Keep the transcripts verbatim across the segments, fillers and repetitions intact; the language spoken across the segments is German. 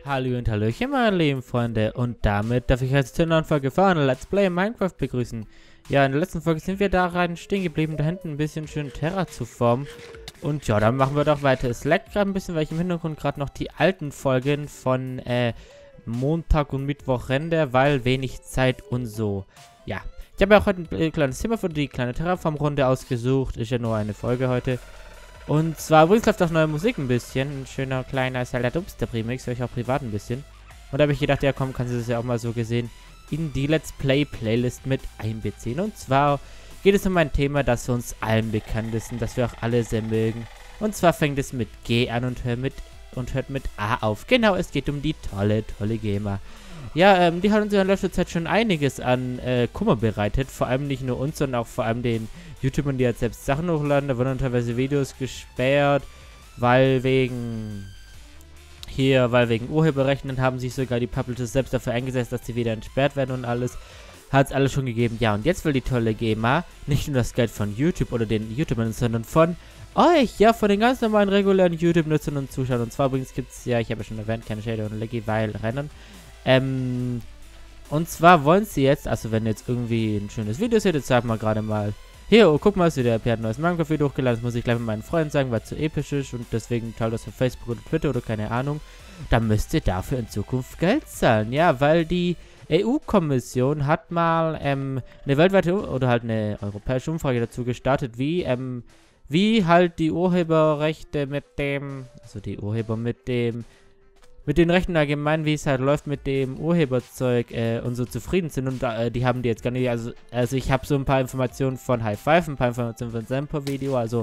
Hallo und Hallöchen, meine lieben Freunde. Und damit darf ich jetzt zu einer neuen Folge von Let's Play Minecraft begrüßen. Ja, in der letzten Folge sind wir daran stehen geblieben, da hinten ein bisschen schön Terra zu formen. Und ja, dann machen wir doch weiter. Es leckt gerade ein bisschen, weil ich im Hintergrund gerade noch die alten Folgen von äh, Montag und Mittwoch rende, weil wenig Zeit und so. Ja, ich habe ja auch heute ein kleines Thema für die kleine Terraform-Runde ausgesucht. Ist ja nur eine Folge heute. Und zwar übrigens läuft auch neue Musik ein bisschen. Ein schöner kleiner Zelda Dubstep Remix, höre ich auch privat ein bisschen. Und da habe ich gedacht, ja komm, kannst du das ja auch mal so gesehen in die Let's Play Playlist mit einbeziehen. Und zwar geht es um ein Thema, das uns allen bekannt ist und das wir auch alle sehr mögen. Und zwar fängt es mit G an und hört mit, und hört mit A auf. Genau, es geht um die tolle, tolle GEMA. Ja, ähm, die hat uns in letzter Zeit schon einiges an äh, Kummer bereitet. Vor allem nicht nur uns, sondern auch vor allem den YouTubern, die jetzt selbst Sachen hochladen. Da wurden teilweise Videos gesperrt, weil wegen... Hier, weil wegen Urheberrechten haben sich sogar die Publishers selbst dafür eingesetzt, dass sie wieder entsperrt werden und alles. Hat es alles schon gegeben. Ja, und jetzt will die tolle GEMA nicht nur das Geld von YouTube oder den YouTubern, sondern von euch, ja, von den ganz normalen regulären YouTube-Nutzern und Zuschauern. Und zwar übrigens gibt es, ja, ich habe ja schon erwähnt, keine Shader und Leggy, weil Rennen. Ähm, und zwar wollen sie jetzt, also wenn jetzt irgendwie ein schönes Video seht, jetzt sagen wir gerade mal, hier, oh, guck mal, der P hat ein neues Minecraft-Video hochgeladen, das muss ich gleich mit meinen Freunden sagen, weil es zu episch ist und deswegen teilt das auf Facebook oder Twitter oder keine Ahnung. Dann müsst ihr dafür in Zukunft Geld zahlen, ja, weil die E U-Kommission hat mal ähm, eine weltweite oder halt eine europäische Umfrage dazu gestartet, wie, ähm, wie halt die Urheberrechte mit dem, also die Urheber mit dem, mit den Rechten allgemein, wie es halt läuft mit dem Urheberzeug äh, und so zufrieden sind. Und äh, die haben die jetzt gar nicht, also, also ich habe so ein paar Informationen von High Five, ein paar Informationen von Semper-Video, also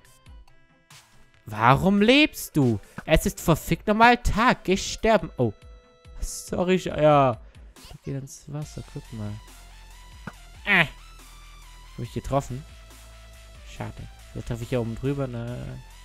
warum lebst du? Es ist verfickt nochmal Tag, geh sterben. Oh, sorry, ja, da geht ins Wasser, guck mal. Äh, habe ich getroffen? Schade, jetzt treffe ich hier oben drüber, ne?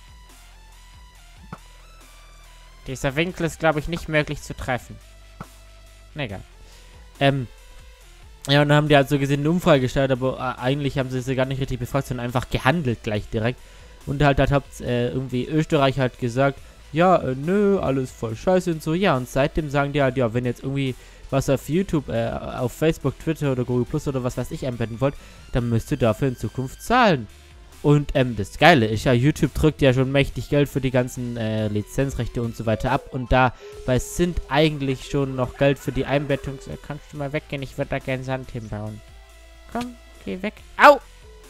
Dieser Winkel ist, glaube ich, nicht möglich zu treffen. Na egal. Ähm. Ja, und dann haben die halt so gesehen eine Umfrage gestartet, aber äh, eigentlich haben sie sie gar nicht richtig befragt, sondern einfach gehandelt gleich direkt. Und halt hat äh, irgendwie Österreich halt gesagt, ja, äh, nö, alles voll scheiße und so. Ja, und seitdem sagen die halt, ja, wenn jetzt irgendwie was auf YouTube, äh, auf Facebook, Twitter oder Google Plus oder was weiß ich einbetten wollt, dann müsst ihr dafür in Zukunft zahlen. Und ähm, das Geile ist ja, YouTube drückt ja schon mächtig Geld für die ganzen äh, Lizenzrechte und so weiter ab. Und dabei sind eigentlich schon noch Geld für die Einbettung. Äh, kannst du mal weggehen? Ich würde da gerne Sand hinbauen. Komm, geh weg. Au!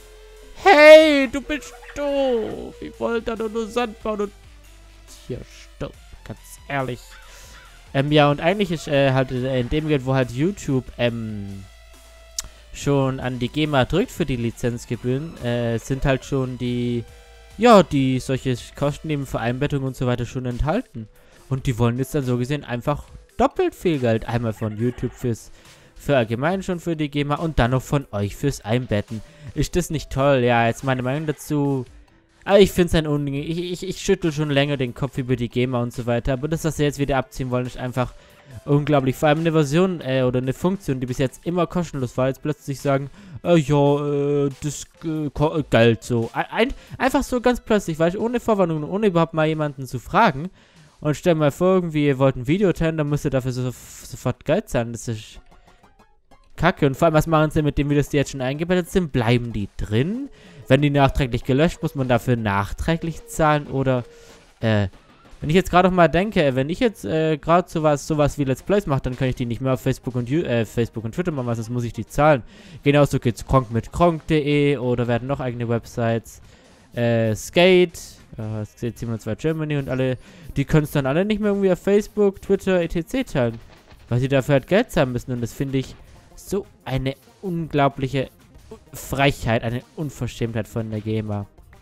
Hey, du bist doof. Ich wollte da nur Sand bauen und hier stirb. Ganz ehrlich. Ähm, ja, und eigentlich ist äh, halt in dem Geld, wo halt YouTube, ähm... schon an die GEMA drückt für die Lizenzgebühren, äh, sind halt schon die, ja, die solche Kosten eben für Einbettung und so weiter schon enthalten. Und die wollen jetzt dann so gesehen einfach doppelt viel Geld. Einmal von YouTube fürs, für allgemein schon für die GEMA und dann noch von euch fürs Einbetten. Ist das nicht toll? Ja, jetzt meine Meinung dazu. Aber ich finde es ein Unding. Ich, ich, ich schüttel schon länger den Kopf über die GEMA und so weiter. Aber das, was sie jetzt wieder abziehen wollen, ist einfach unglaublich. Vor allem eine Version äh, oder eine Funktion, die bis jetzt immer kostenlos war, jetzt plötzlich sagen, äh, ja, äh, das äh, Geld so. Ein, einfach so ganz plötzlich, weil ich ohne Vorwarnung, ohne überhaupt mal jemanden zu fragen. Und stell mal vor, irgendwie, ihr wollt ein Video teilen, dann müsst ihr dafür so, sofort Geld zahlen. Das ist kacke. Und vor allem, was machen sie mit den Videos, die jetzt schon eingebettet sind? Bleiben die drin? Wenn die nachträglich gelöscht, muss man dafür nachträglich zahlen oder, äh, wenn ich jetzt gerade noch mal denke, wenn ich jetzt äh, gerade sowas, sowas wie Let's Plays mache, dann kann ich die nicht mehr auf Facebook und, äh, Facebook und Twitter machen, weil sonst muss ich die zahlen. Genauso geht's Kronk mit Kronk punkt de oder werden noch eigene Websites. Äh, Skate, äh, Skate sieben null zwei Germany und alle, die können es dann alle nicht mehr irgendwie auf Facebook, Twitter, et cetera teilen. Weil sie dafür halt Geld zahlen müssen und das finde ich so eine unglaubliche Frechheit, eine Unverschämtheit von der GEMA.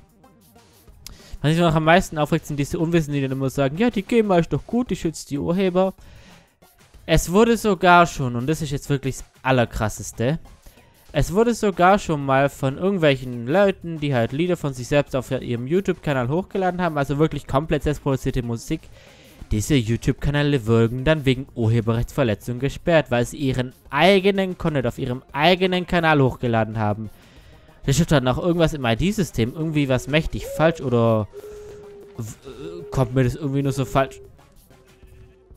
Was mich noch am meisten aufregt, sind diese Unwissenden, die dann immer sagen, ja, die GEMA ist doch gut, die schützt die Urheber. Es wurde sogar schon, und das ist jetzt wirklich das Allerkrasseste, es wurde sogar schon mal von irgendwelchen Leuten, die halt Lieder von sich selbst auf ihrem YouTube-Kanal hochgeladen haben, also wirklich komplett selbstproduzierte Musik, diese YouTube-Kanäle wurden dann wegen Urheberrechtsverletzung gesperrt, weil sie ihren eigenen Content auf ihrem eigenen Kanal hochgeladen haben. Da steht dann auch irgendwas im I D-System, irgendwie was mächtig falsch oder kommt mir das irgendwie nur so falsch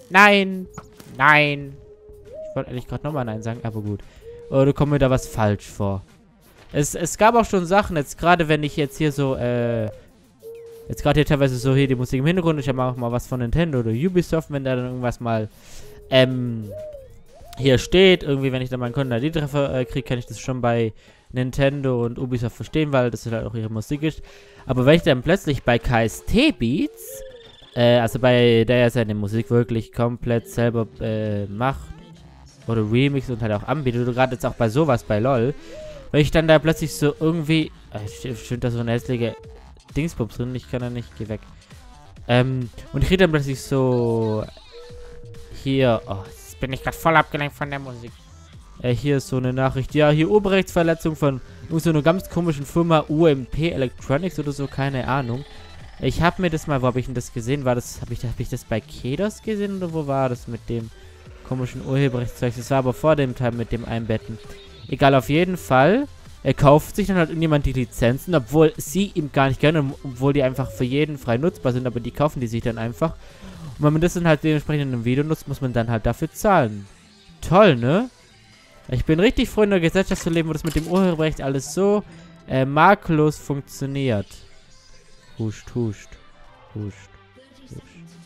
Nein. Nein. Ich wollte eigentlich gerade nochmal Nein sagen, aber gut. Oder kommt mir da was falsch vor? Es, es gab auch schon Sachen, jetzt gerade wenn ich jetzt hier so, äh... Jetzt gerade hier teilweise so hier die Musik im Hintergrund. Ich habe auch mal was von Nintendo oder Ubisoft, wenn da dann irgendwas mal, ähm... hier steht. Irgendwie, wenn ich dann mal einen Kunden I D-Treffer äh, kriege, kann ich das schon bei Nintendo und Ubisoft verstehen, weil das halt auch ihre Musik ist. Aber wenn ich dann plötzlich bei K S T Beats, äh, also bei der ja seine Musik wirklich komplett selber äh, macht, oder Remix und halt auch anbietet, oder gerade jetzt auch bei sowas, bei LOL, wenn ich dann da plötzlich so irgendwie, äh, stimmt da so eine hässliche Dingsbums drin, ich kann da nicht, geh weg. Ähm, und ich rede dann plötzlich so, hier, oh, jetzt bin ich gerade voll abgelenkt von der Musik. Äh, hier ist so eine Nachricht, ja, hier Urheberrechtsverletzung von so einer ganz komischen Firma U M P Electronics oder so, keine Ahnung. Ich habe mir das mal, wo habe ich denn das gesehen? War das, habe ich, hab ich das bei Kedos gesehen oder wo war das mit dem komischen Urheberrechtszeug? Das war aber vor dem Teil mit dem Einbetten. Egal, auf jeden Fall. Er kauft sich dann halt irgendjemand die Lizenzen, obwohl sie ihm gar nicht gönnen, obwohl die einfach für jeden frei nutzbar sind, aber die kaufen die sich dann einfach. Und wenn man das dann halt dementsprechend in einem Video nutzt, muss man dann halt dafür zahlen. Toll, ne? Ich bin richtig froh, in einer Gesellschaft zu leben, wo das mit dem Urheberrecht alles so äh, makellos funktioniert. Huscht, huscht, huscht, huscht.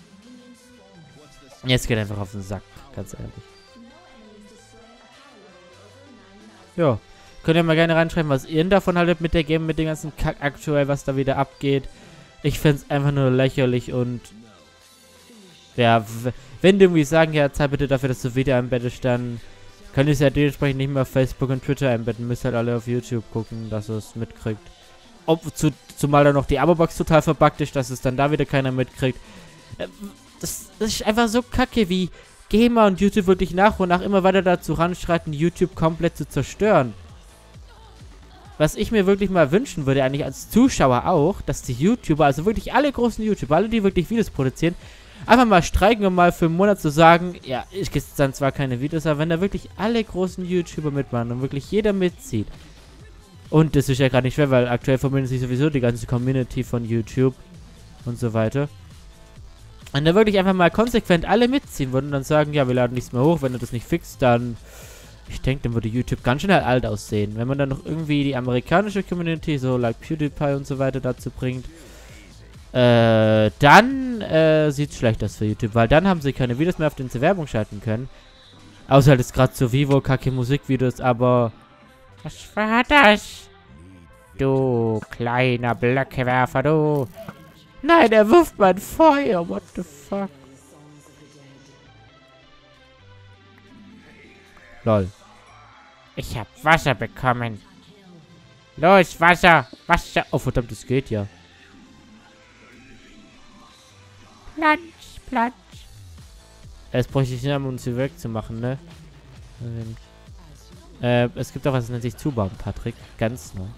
Jetzt geht einfach auf den Sack, ganz ehrlich. Ja, könnt ihr mal gerne reinschreiben, was ihr davon haltet mit der Game, mit dem ganzen Kack aktuell, was da wieder abgeht. Ich find's einfach nur lächerlich und ja, wenn die irgendwie sagen, ja, zahl bitte dafür, dass du wieder einbettest, dann könnt ihr es ja dementsprechend nicht mehr auf Facebook und Twitter einbetten. Müsst halt alle auf YouTube gucken, dass ihr es mitkriegt. Ob, zu, zumal da noch die Abo-Box total verbuggt ist, dass es dann da wieder keiner mitkriegt. Das, das ist einfach so kacke, wie GEMA und YouTube wirklich nach und nach immer weiter dazu ranschreiten, YouTube komplett zu zerstören. Was ich mir wirklich mal wünschen würde, eigentlich als Zuschauer auch, dass die YouTuber, also wirklich alle großen YouTuber, alle, die wirklich Videos produzieren, einfach mal streiken und mal für einen Monat zu sagen, ja, ich gibt dann zwar keine Videos, aber wenn da wirklich alle großen YouTuber mitmachen und wirklich jeder mitzieht. Und das ist ja gerade nicht schwer, weil aktuell verbindet sich sowieso die ganze Community von YouTube und so weiter. Und da wirklich einfach mal konsequent alle mitziehen würden und dann sagen, ja, wir laden nichts mehr hoch, wenn du das nicht fixst, dann, ich denke, dann würde YouTube ganz schnell alt aussehen. Wenn man dann noch irgendwie die amerikanische Community, so like PewDiePie und so weiter, dazu bringt, äh, dann, äh, sieht es schlecht aus für YouTube, weil dann haben sie keine Videos mehr, auf denen sie Werbung schalten können. Außer halt jetzt gerade so Vivo, kacke Musikvideos, aber was war das? Du kleiner Blöckewerfer, du. Nein, er wirft mein Feuer. What the fuck? Lol. Ich hab Wasser bekommen. Los, Wasser. Wasser. Oh, verdammt, das geht ja. Platsch, platsch. Jetzt bräuchte ich nicht, um sie wegzumachen, ne? Äh, es gibt auch was, das nennt sich Zubauen, Patrick. Ganz neu.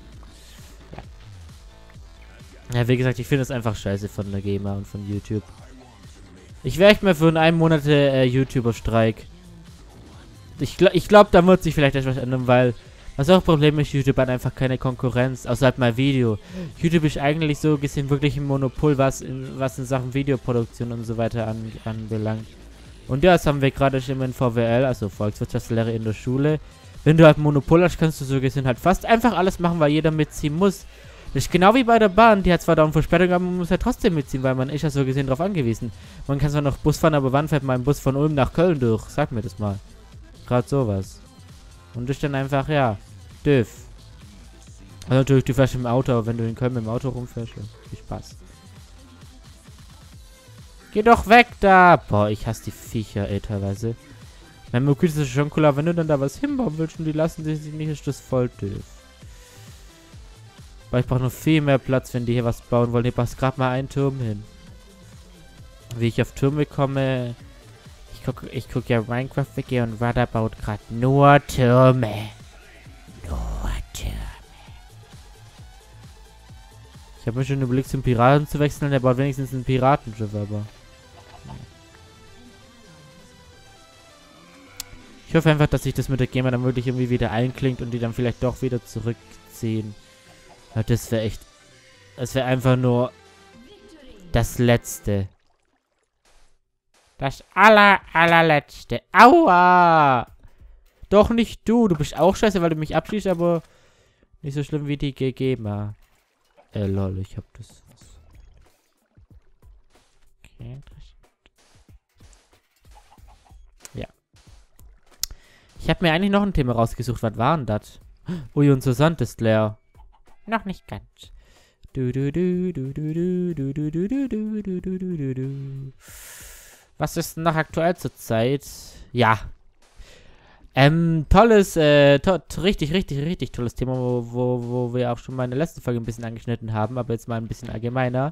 Ja. Ja, wie gesagt, ich finde es einfach scheiße von der GEMA und von YouTube. Ich wäre echt mal für einen Monat äh, YouTuber-Streik. Ich, gl ich glaube, da wird sich vielleicht etwas ändern, weil was auch Problem ist, YouTube hat einfach keine Konkurrenz, außerhalb mal Video. YouTube ist eigentlich so gesehen wirklich ein Monopol, was in, was in Sachen Videoproduktion und so weiter an, anbelangt. Und ja, das haben wir gerade schon in V W L, also Volkswirtschaftslehre in der Schule. Wenn du halt Monopol hast, kannst du so gesehen halt fast einfach alles machen, weil jeder mitziehen muss. Das ist genau wie bei der Bahn, die hat zwar dauernd Verspätung, aber man muss ja trotzdem mitziehen, weil man ist ja so gesehen darauf angewiesen. Man kann zwar noch Bus fahren, aber wann fährt man ein Bus von Ulm nach Köln durch? Sag mir das mal. Gerade sowas. Und das ist dann einfach, ja, doof. Also natürlich, du fährst im Auto, aber wenn du in Köln mit dem Auto rumfährst, ja, viel Spaß. Geh doch weg da! Boah, ich hasse die Viecher, ey, teilweise. Mein Mobil ist schon cool, aber wenn du dann da was hinbauen willst und die lassen sich nicht, ist das voll doof. Weil ich brauche noch viel mehr Platz, wenn die hier was bauen wollen. Hier passt gerade mal ein Turm hin. Wie ich auf Türme komme. Ich gucke ich guck ja Minecraft-Wiki und Radar baut gerade nur Türme. Nur Türme. Ich habe mir schon überlegt, zum Piraten zu wechseln. Der baut wenigstens ein Piratenschiff, aber. Ich hoffe einfach, dass sich das mit der GEMA dann wirklich irgendwie wieder einklingt und die dann vielleicht doch wieder zurückziehen. Ja, das wäre echt... Das wäre einfach nur... das Letzte. Das aller, allerletzte. Aua! Doch nicht du. Du bist auch scheiße, weil du mich abschießt, aber nicht so schlimm wie die G G mal. Äh, lol, ich hab das. Okay, interessant. Ja. Ich habe mir eigentlich noch ein Thema rausgesucht. Was war denn das? Ui, unser Sand ist leer. Noch nicht ganz. Du, du, du, du, du, du, du, du, du, du, du, du, du, du, du. Was ist denn noch aktuell zur Zeit? Ja. Ähm, tolles, äh, to richtig, richtig, richtig tolles Thema, wo, wo, wo wir auch schon mal in der letzten Folge ein bisschen angeschnitten haben, aber jetzt mal ein bisschen allgemeiner.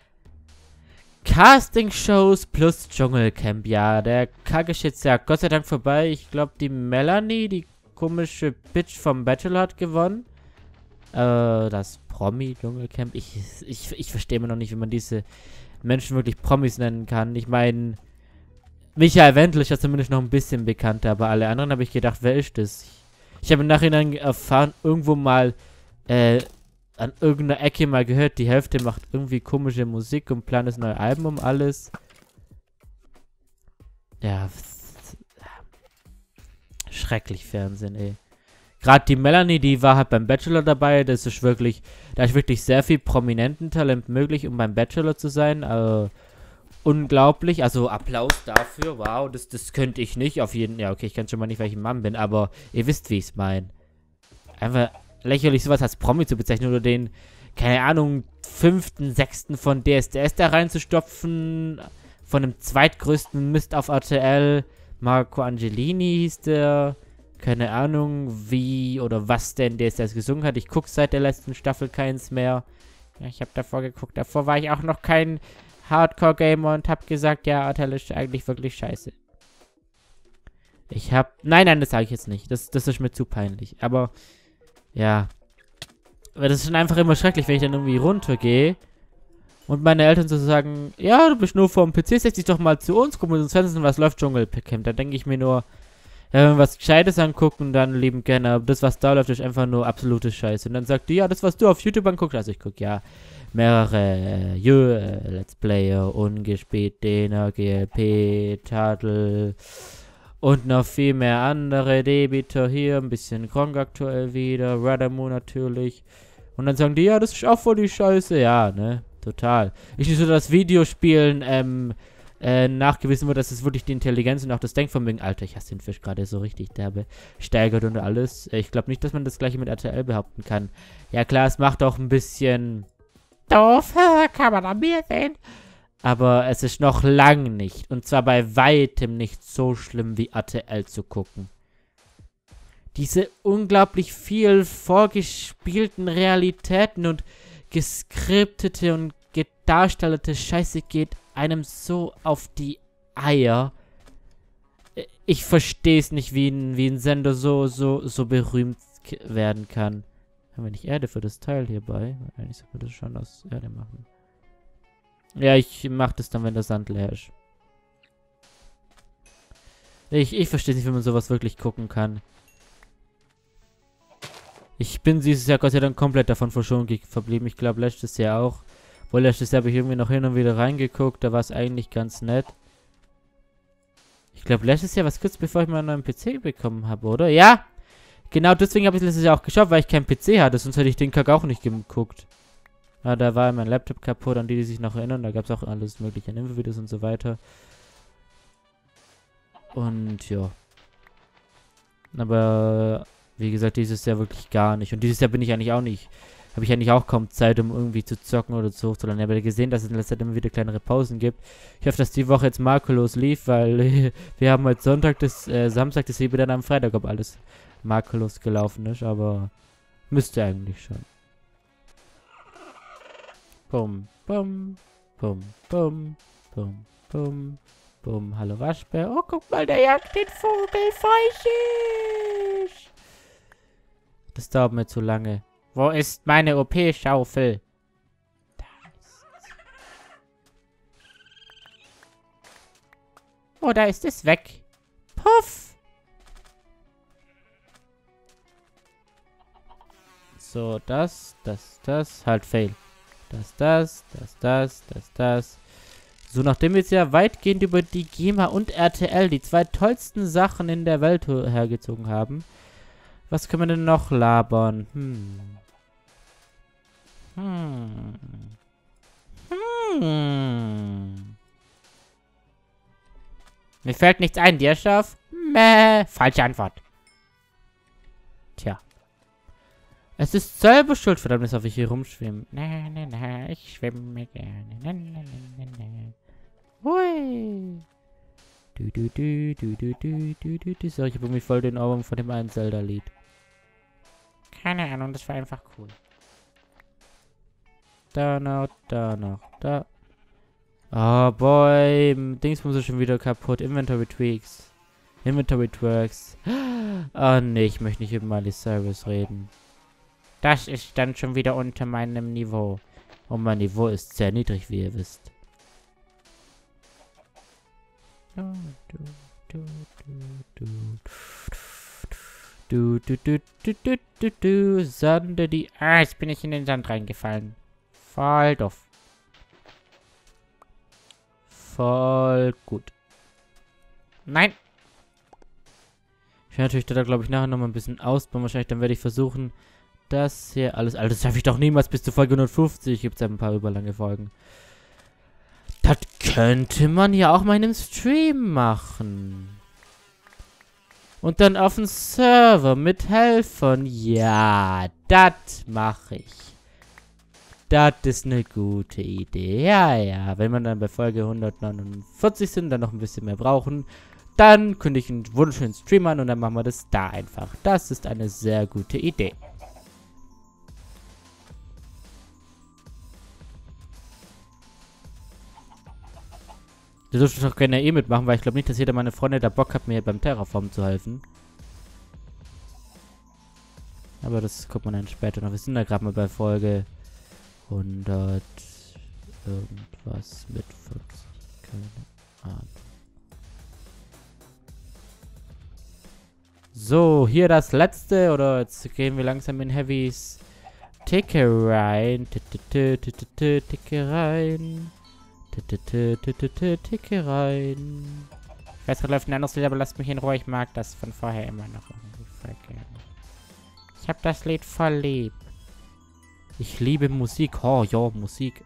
Casting-Shows plus Dschungelcamp, ja. Der Kack ist jetzt ja Gott sei Dank vorbei. Ich glaube, die Melanie, die komische Bitch vom Bachelor hat gewonnen. Äh, das Promi-Dschungelcamp. Ich, ich, ich verstehe immer noch nicht, wie man diese Menschen wirklich Promis nennen kann. Ich meine, Michael Wendler ist ja zumindest noch ein bisschen bekannter, aber alle anderen habe ich gedacht, wer ist das? Ich, ich habe im Nachhinein erfahren, irgendwo mal, äh, an irgendeiner Ecke mal gehört, die Hälfte macht irgendwie komische Musik und plant das neue Album um alles. Ja, schrecklich Fernsehen, ey. Gerade die Melanie, die war halt beim Bachelor dabei, das ist wirklich, da ist wirklich sehr viel prominenten Talent möglich, um beim Bachelor zu sein. Also, unglaublich, also Applaus dafür, wow, das, das könnte ich nicht, auf jeden, ja okay, ich kann schon mal nicht, weil ich ein Mann bin, aber ihr wisst, wie ich es meine. Einfach lächerlich, sowas als Promi zu bezeichnen oder den, keine Ahnung, fünften, sechsten von D S D S da reinzustopfen, von dem zweitgrößten Mist auf R T L, Marco Angelini hieß der, keine Ahnung, wie oder was denn D S D S gesungen hat, ich gucke seit der letzten Staffel keins mehr, ja, ich habe davor geguckt, davor war ich auch noch kein Hardcore-Gamer und hab gesagt, ja, R T L ist eigentlich wirklich scheiße. Ich hab, nein, nein, das sage ich jetzt nicht, das, das ist mir zu peinlich, aber ja. Aber das ist schon einfach immer schrecklich, wenn ich dann irgendwie runtergehe und meine Eltern so sagen, ja, du bist nur vorm P C, setz dich doch mal zu uns, guck mal uns Fernsehen, was läuft Dschungelcamp. Da denke ich mir nur, ja, wenn wir was Gescheites angucken, dann lieben gerne, aber das, was da läuft, ist einfach nur absolute Scheiße. Und dann sagt die, ja, das, was du auf YouTube anguckst, also ich gucke ja mehrere äh, Let's Player, Ungespielt, Dena, G L P, Tadel und noch viel mehr andere, Debitor hier, ein bisschen Gronk aktuell wieder, Radamu natürlich. Und dann sagen die, ja, das ist auch voll die Scheiße. Ja, ne, total. Ich nicht so, dass Videospielen, ähm, äh, nachgewiesen wird, dass es wirklich die Intelligenz und auch das Denkvermögen, Alter, ich hasse den Fisch gerade so richtig derbe, steigert und alles. Ich glaube nicht, dass man das gleiche mit R T L behaupten kann. Ja klar, es macht auch ein bisschen doof, kann man an mir sehen. Aber es ist noch lang nicht, und zwar bei weitem nicht so schlimm wie R T L zu gucken. Diese unglaublich viel vorgespielten Realitäten und geskriptete und gedarstellte Scheiße geht einem so auf die Eier. Ich verstehe es nicht, wie ein, wie ein Sender so, so, so berühmt werden kann. Haben wir nicht Erde für das Teil hierbei? Eigentlich sollte man das schon aus Erde machen. Ja, ich mach das dann, wenn der Sand leer ist. Ich, ich verstehe nicht, wie man sowas wirklich gucken kann. Ich bin dieses Jahr Gott sei Dank komplett davon verschont verblieben. Ich glaube, letztes Jahr auch. Wohl, letztes Jahr habe ich irgendwie noch hin und wieder reingeguckt. Da war es eigentlich ganz nett. Ich glaube, letztes Jahr war es kurz bevor ich meinen neuen P C bekommen habe, oder? Ja! Genau deswegen habe ich es letztes Jahr auch geschafft, weil ich keinen P C hatte. Sonst hätte ich den Kack auch nicht geguckt. Ja, da war mein Laptop kaputt, an die, die sich noch erinnern. Da gab es auch alles mögliche an Infovideos und so weiter. Und ja. Aber wie gesagt, dieses Jahr wirklich gar nicht. Und dieses Jahr bin ich eigentlich auch nicht. Habe ich eigentlich auch kaum Zeit, um irgendwie zu zocken oder zu hochzuladen. Ich habe gesehen, dass es in letzter Zeit immer wieder kleinere Pausen gibt. Ich hoffe, dass die Woche jetzt makellos lief, weil wir haben heute Sonntag, das, äh, Samstag, das Liebe dann am Freitag, ob alles makellos gelaufen ist. Aber müsste eigentlich schon. Bum, bum, bum, bum, bum, bum, bum. Hallo Waschbär. Oh, guck mal, der jagt den Vogel feuchtig. Das dauert mir zu lange. Wo ist meine O P-Schaufel? Da ist sie. Oh, da ist es weg. Puff. So, das, das, das. Halt, fail. Das, das, das, das, das, das. So, nachdem wir jetzt ja weitgehend über die GEMA und R T L, die zwei tollsten Sachen in der Welt hergezogen haben, was können wir denn noch labern? Hm. Hm. Hm. Mir fällt nichts ein, dir, Schaf? Mäh. Falsche Antwort. Tja. Es ist selber schuld, verdammt, dass ich hier rumschwimme. Na, na, na, ich schwimme gerne. Na, na, na, na, na. Hui. Du, du, du, du, du, du, du, du, du. So, ich habe irgendwie voll den Ohrwurm von dem einen Zelda-Lied. Keine Ahnung, das war einfach cool. Da noch, da noch, da. Oh boy, Dings muss schon wieder kaputt. Inventory Tweaks. Inventory Twerks. Oh nee, ich möchte nicht über Miley Cyrus reden. Das ist dann schon wieder unter meinem Niveau. Und mein Niveau ist sehr niedrig, wie ihr wisst. Du, du, du, du, du, du, du, du, du, du, Sande die... Ah, jetzt bin ich in den Sand reingefallen. Voll doof. Voll gut. Nein. Ich werde natürlich da, glaube ich, nachher nochmal ein bisschen ausbauen. Wahrscheinlich, dann werde ich versuchen, das hier alles... Alter, das schaffe ich doch niemals bis zur Folge hundertfünfzig. Gibt es ein paar überlange Folgen. Das könnte man ja auch mal in einem Stream machen. Und dann auf dem Server mit Helfern. Ja, das mache ich. Das ist eine gute Idee. Ja, ja. Wenn wir dann bei Folge hundertneunundvierzig sind, dann noch ein bisschen mehr brauchen, dann kündige ich einen wunderschönen Stream an und dann machen wir das da einfach. Das ist eine sehr gute Idee. Du dürftest doch gerne eh mitmachen, weil ich glaube nicht, dass jeder meiner Freunde da Bock hat, mir beim Terraform zu helfen. Aber das guckt man dann später noch. Wir sind da gerade mal bei Folge hundert irgendwas mit vierzig. Keine Ahnung. So, hier das letzte. Oder jetzt gehen wir langsam in Heavys Ticke rein. Ticke rein. Ticke rein. Ich weiß, gerade läuft ein anderes Lied, aber lasst mich in Ruhe. Ich mag das von vorher immer noch irgendwie voll gerne. Ich hab das Lied voll lieb. Ich liebe Musik. Oh, ja, Musik.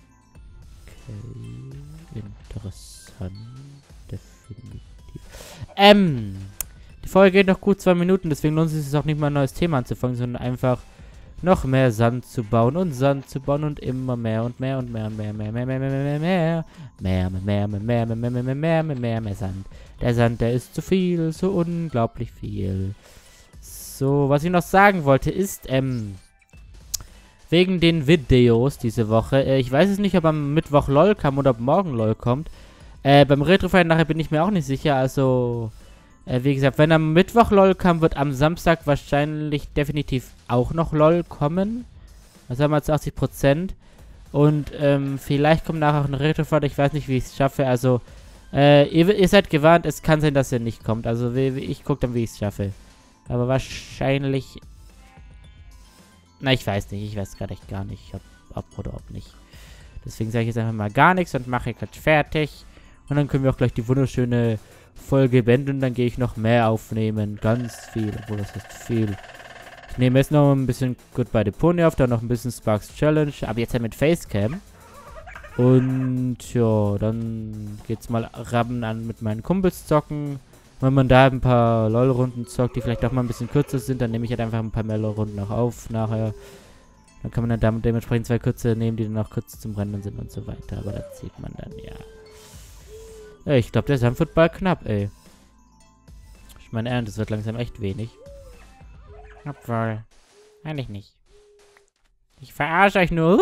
Okay. Interessant. Definitiv. Ähm. Die Folge geht noch gut zwei Minuten, deswegen lohnt es sich auch nicht mal ein neues Thema anzufangen, sondern einfach noch mehr Sand zu bauen und Sand zu bauen und immer mehr und mehr und mehr und mehr, mehr, mehr, mehr, mehr, mehr, mehr, mehr, mehr, mehr, mehr, mehr, mehr, mehr, mehr, mehr, mehr, mehr, mehr Sand. Der Sand, der ist zu viel, so unglaublich viel. So, was ich noch sagen wollte ist, ähm, wegen den Videos diese Woche, äh, ich weiß es nicht, ob am Mittwoch LOL kam oder ob morgen LOL kommt. Äh, beim Retrofire nachher bin ich mir auch nicht sicher, also... Äh, wie gesagt, wenn am Mittwoch LOL kam, wird am Samstag wahrscheinlich definitiv auch noch LOL kommen. Also haben wir jetzt achtzig Prozent. Und ähm, vielleicht kommt nachher auch ein Retrofire. Ich weiß nicht, wie ich es schaffe. Also, äh, ihr, ihr seid gewarnt, es kann sein, dass er nicht kommt. Also, wie, wie, ich gucke dann, wie ich es schaffe. Aber wahrscheinlich... Na, ich weiß nicht. Ich weiß gerade echt gar nicht, ob, ob oder ob nicht. Deswegen sage ich jetzt einfach mal gar nichts und mache gleich fertig. Und dann können wir auch gleich die wunderschöne... Folge beenden und dann gehe ich noch mehr aufnehmen. Ganz viel, obwohl das ist viel. Ich nehme jetzt noch ein bisschen Goodbye the Pony auf, dann noch ein bisschen Sparks Challenge, aber jetzt ja mit Facecam. Und ja, dann geht's mal Rabben an mit meinen Kumpels zocken. Wenn man da ein paar LOL-Runden zockt, die vielleicht auch mal ein bisschen kürzer sind, dann nehme ich halt einfach ein paar mehr LOL-Runden noch auf nachher. Dann kann man dann damit dementsprechend zwei kürze nehmen, die dann auch kurz zum Rennen sind und so weiter. Aber das sieht man dann, ja. Ich glaube, der Sand wird bald knapp, ey. Ich meine, ernst, es wird langsam echt wenig. Obwohl, eigentlich nicht. Ich verarsche euch nur.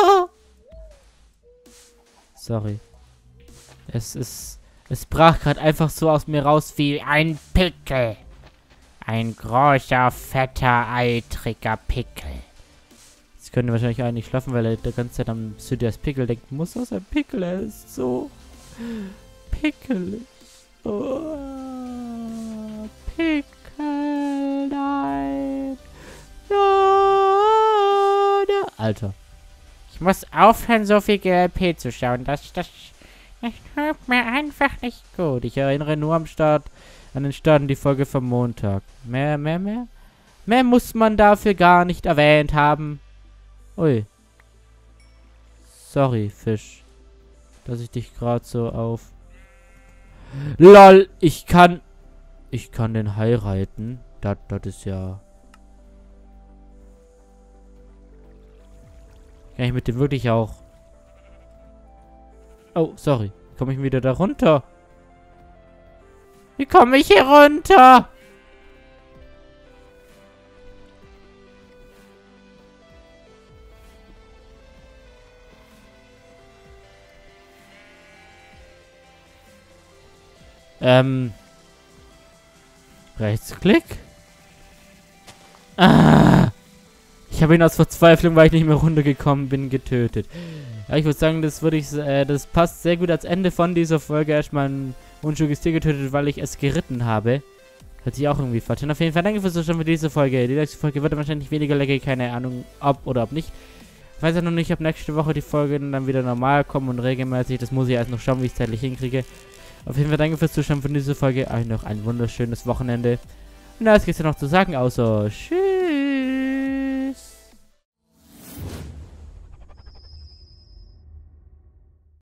Sorry. Es ist... Es brach gerade einfach so aus mir raus wie ein Pickel. Ein großer, fetter, eitriger Pickel. Das können wahrscheinlich auch nicht schlafen, weil er die ganze Zeit am Südias Pickel denkt. Muss aus ein Pickel, er ist so... Pickelig. Oh, Pickel, nein. No, no. Alter. Ich muss aufhören, so viel G L P zu schauen. Das, das, Es tut mir einfach nicht gut. Ich erinnere nur am Start, an den Start in die Folge vom Montag. Mehr, mehr, mehr? Mehr muss man dafür gar nicht erwähnt haben. Ui. Sorry, Fisch. Dass ich dich gerade so auf... LOL, ich kann... Ich kann den heiraten. Das, das ist ja... Kann ich mit dem wirklich auch... Oh, sorry. Wie komme ich wieder da runter? Wie komme ich hier runter? Ähm... Rechtsklick? Ah! Ich habe ihn aus Verzweiflung, weil ich nicht mehr runtergekommen bin, getötet. Ja, ich würde sagen, das würde ich, äh, das passt sehr gut als Ende von dieser Folge. Erstmal ein unschuldiges Tier getötet, weil ich es geritten habe. Hört sich auch irgendwie falsch an. Auf jeden Fall danke fürs Zuschauen für diese Folge. Die nächste Folge wird wahrscheinlich weniger lecker, keine Ahnung, ob oder ob nicht. Ich weiß ja noch nicht, ob nächste Woche die Folgen dann wieder normal kommen und regelmäßig. Das muss ich erst noch schauen, wie ich es zeitlich hinkriege. Auf jeden Fall danke fürs Zuschauen von dieser Folge. Euch noch ein wunderschönes Wochenende. Und da ist jetzt noch zu sagen, außer tschüss.